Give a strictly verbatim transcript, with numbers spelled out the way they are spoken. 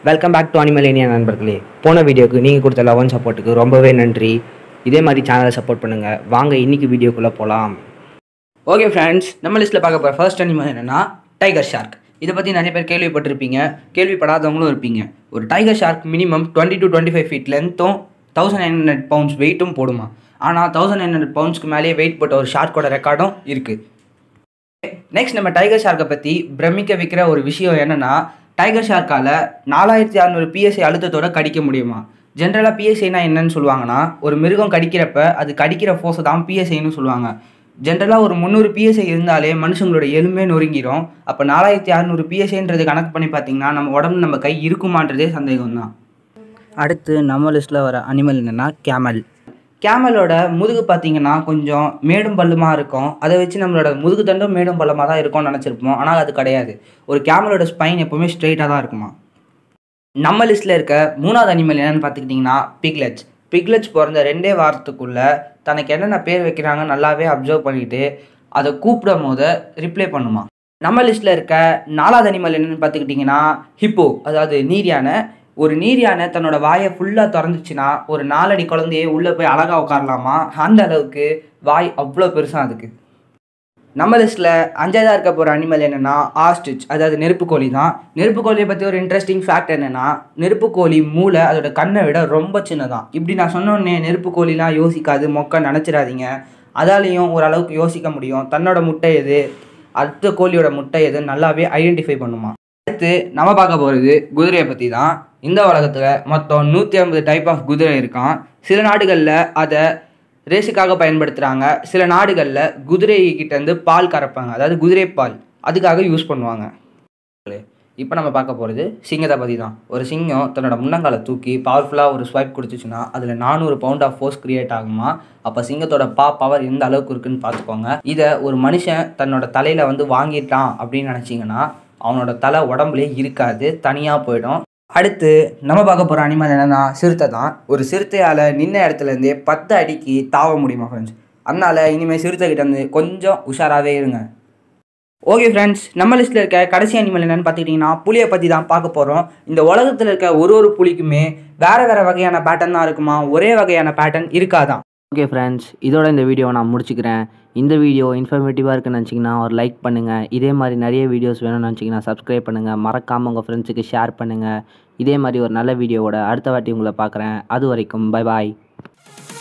Welcome back to அனிமலேனியா நண்பர்களே. போன வீடியோக்கு நீங்கள் கொடுத்த லவ் அண்ட் சப்போர்ட்டுக்கு ரொம்பவே நன்றி. இதே மாதிரி சேனலை சப்போர்ட் பண்ணுங்கள். வாங்க இன்றைக்கி வீடியோக்குள்ளே போகலாம். ஓகே ஃப்ரெண்ட்ஸ், நம்ம லிஸ்ட்டில் பார்க்க போகிற ஃபர்ஸ்ட் அனிமல் என்னென்னா டைகர் ஷார்க். இதை பற்றி நிறைய பேர் கேள்விப்பட்டிருப்பீங்க, கேள்விப்படாதவங்களும் இருப்பீங்க. ஒரு tiger shark minimum twenty to twenty five feet லென்த்தும் தௌசண்ட் நைன் ஹண்ட்ரட் பவுண்ட்ஸ் வெயிட்டும் போடுமா. ஆனால் தௌசண்ட் நைன் ஹண்ட்ரட் பவுண்ட்ஸ்க்கு மேலேயே வெயிட் போட்ட ஒரு ஷார்க்கோட ரெக்கார்டும் இருக்குது. நெக்ஸ்ட் நம்ம டைகர் ஷார்க்கை பற்றி பிரமிக்க வைக்கிற ஒரு விஷயம் என்னென்னா, டைகர் ஷார்க்கால் நாலாயிரத்தி அறநூறு பிஎஸ்ஐ அழுத்தத்தோட கடிக்க முடியுமா. ஜென்ரலாக பிஎஸ்ஐனா என்னன்னு சொல்லுவாங்கன்னா, ஒரு மிருகம் கடிக்கிறப்ப அது கடிக்கிற ஃபோர்ஸை தான் பிஎஸ்ஐன்னு சொல்லுவாங்க. ஜென்ரலாக ஒரு முந்நூறு பிஎஸ்ஐ இருந்தாலே மனுஷங்களோட எலும்பே நொறுங்கிடும். அப்போ நாலாயிரத்தி அறநூறு பிஎஸ்ஐன்றது கணக்கு பண்ணி பார்த்தீங்கன்னா நம்ம உடம்பு நம்ம கை இருக்குமான்றதே சந்தேகம் தான். அடுத்து நம்ம லிஸ்ட்டில் வர அனிமல் என்னென்னா கேமல். கேமலோட முதுகு பார்த்தீங்கன்னா கொஞ்சம் மேடும் பள்ளமாக இருக்கும். அதை வச்சு நம்மளோட முதுகு தண்டும் மேடும் பள்ளமாக தான் இருக்கும்னு நினச்சிருப்போம். ஆனால் அது கிடையாது. ஒரு கேமலோட ஸ்பைன் எப்போவுமே ஸ்ட்ரெயிட்டாக தான் இருக்குமா. நம்ம லிஸ்ட்டில் இருக்க மூணாவது அனிமல் என்னென்னு பார்த்துக்கிட்டிங்கன்னா பிக்லெட்ஸ். பிக்லெட்ஸ் பிறந்த ரெண்டே வாரத்துக்குள்ளே தனக்கு என்னென்ன பேர் வைக்கிறாங்க நல்லாவே அப்சர்வ் பண்ணிவிட்டு அதை கூப்பிடும் போது ரிப்ளை பண்ணுமா. நம்ம லிஸ்ட்டில் இருக்க நாலாவது அனிமல் என்னென்னு பார்த்துக்கிட்டிங்கன்னா ஹிப்போ, அதாவது நீர் யானை. ஒரு நீர் யானை தன்னோட வாயை ஃபுல்லாக திறந்துச்சுன்னா ஒரு நாலடி குழந்தையே உள்ளே போய் அழகாக உட்காரலாமா. அந்த அளவுக்கு வாய் அவ்வளோ பெருசாக அதுக்கு. நம்ம லிஸ்ட்டில் அஞ்சாவதாக இருக்க போகிற அனிமல் என்னென்னா ஆஸ்ட்ரிச், அதாவது நெருப்புக்கோழி தான். நெருப்புக்கோழியை பற்றி ஒரு இன்ட்ரெஸ்டிங் ஃபேக்ட் என்னென்னா, நெருப்புக்கோழி மூளை அதோட கண்ணை விட ரொம்ப சின்னதான். இப்படி நான் சொன்னோடனே நெருப்புக்கோழிலாம் யோசிக்காது, மொக்க நினச்சிடாதீங்க. அதாலேயும் ஓரளவுக்கு யோசிக்க முடியும். தன்னோட முட்டை எது, அடுத்த கோழியோட முட்டை எது நல்லாவே ஐடென்டிஃபை பண்ணுமா. அடுத்து நம்ம பார்க்க போகிறது குதிரையை பற்றி தான். இந்த உலகத்தில் மொத்தம் நூற்றி ஐம்பது டைப் ஆஃப் குதிரை இருக்கான். சில நாடுகளில் அதை ரேஸுக்காக பயன்படுத்துகிறாங்க. சில நாடுகளில் குதிரைக்கிட்டேருந்து பால் கறப்பாங்க, அதாவது குதிரை பால் அதுக்காக யூஸ் பண்ணுவாங்க. இப்போ நம்ம பார்க்க போகிறது சிங்கத்தை பற்றி தான். ஒரு சிங்கம் தன்னோட முன்னங்காலை தூக்கி பவர்ஃபுல்லாக ஒரு ஸ்வைப் கொடுத்துச்சுன்னா அதில் நானூறு பவுண்ட் ஆஃப் ஃபோர்ஸ் கிரியேட் ஆகுமா. அப்போ சிங்கத்தோட பா பவர் எந்த அளவுக்கு இருக்குன்னு பார்த்துக்கோங்க. இதை ஒரு மனுஷன் தன்னோட தலையில் வந்து வாங்கிட்டான் அப்படின்னு நினச்சிங்கன்னா அவனோட தலை உடம்புலே இருக்காது, தனியாக போயிடும். அடுத்து நம்ம பார்க்க போகிற அனிமல் என்னென்னா சிறுத்தை தான். ஒரு சிறுத்தையால் நின்ன இடத்துலேருந்தே பத்து அடிக்கு தாவ முடியுமா ஃப்ரெண்ட்ஸ். அதனால் இனிமேல் சிறுத்தைக்கிட்ட வந்து கொஞ்சம் உஷாராகவே இருங்க. ஓகே ஃப்ரெண்ட்ஸ், நம்ம லிஸ்ட்டில் இருக்க கடைசி அனிமல் என்னென்னு பார்த்துக்கிட்டிங்கன்னா புலியை பற்றி தான் பார்க்க போகிறோம். இந்த உலகத்தில் இருக்க ஒரு ஒரு புலிக்குமே வேறு வேறு வகையான பேட்டர்ன் தான் இருக்குமா, ஒரே வகையான பேட்டர்ன் இருக்காதான். ஓகே ஃப்ரெண்ட்ஸ், இதோட இந்த வீடியோவை நான் முடிச்சுக்கிறேன். இந்த வீடியோ இன்ஃபர்மேட்டிவாக இருக்குன்னு நினச்சிங்கன்னா ஒரு லைக் பண்ணுங்கள். இதே மாதிரி நிறைய வீடியோஸ் வேணும்னு நினச்சிங்கன்னா சப்ஸ்கிரைப் பண்ணுங்கள். மறக்காமல் உங்கள் ஃப்ரெண்ட்ஸுக்கு ஷேர் பண்ணுங்கள். இதே மாதிரி ஒரு நல்ல வீடியோவோட அடுத்த வாட்டி உங்களை பார்க்குறேன். அது வரைக்கும் பை பாய்.